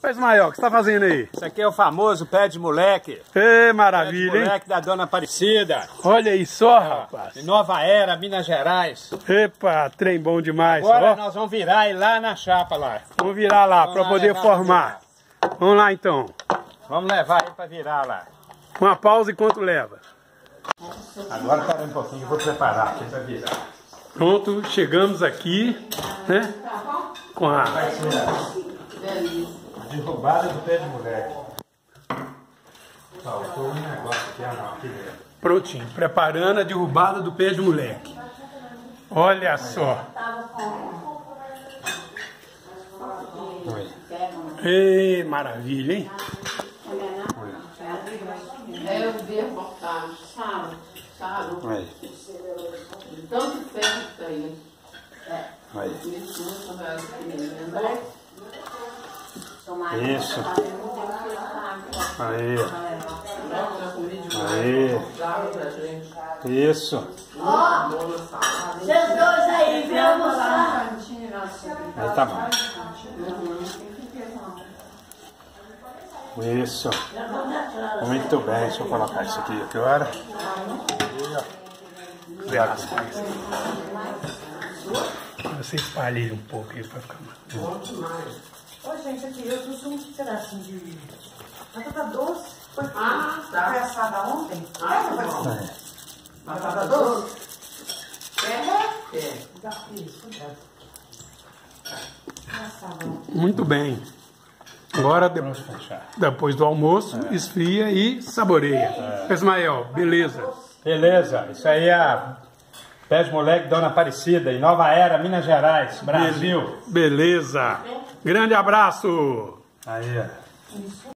Ô Ismael, o que você tá fazendo aí? Isso aqui é o famoso pé de moleque. Ê, maravilha, Pé de moleque da Dona Aparecida. Olha aí só, rapaz. Em Nova Era, Minas Gerais. Epa, trem bom demais. Agora ó. nós vamos virar aí lá na chapa lá. Vamos virar lá Vamos para lá poder levar formar. Vamos lá então. Vamos levar aí pra virar lá. Uma pausa enquanto leva. Agora para um pouquinho, eu vou preparar aqui pra virar. Pronto, chegamos aqui, né? Com a... Vai ser a derrubada do pé de moleque. Faltou um negócio aqui, não, aqui dentro. Prontinho, preparando a derrubada do pé de moleque. Olha só. Ei, maravilha, hein? Eu vi a reportagem, sabe? Aí. Tanto tempo que tem. Aí. Isso. Aí. Aí. Isso. Vocês dois aí, vem almoçar. Aí tá bom. Isso. Muito bem, deixa eu colocar isso aqui agora. Aí, ó. Obrigado. Você espalha ele um pouco aí para ficar mais. Ô, gente, aqui eu trouxe um pedacinho de batata doce. Foi foi assada ontem. Batata doce? Isso, Muito bem. Agora, depois do almoço, esfria e saboreia. Ismael, beleza. Beleza, isso aí é a pé de moleque Dona Aparecida, em Nova Era, Minas Gerais, Brasil. Beleza. Grande abraço. Aí, ó.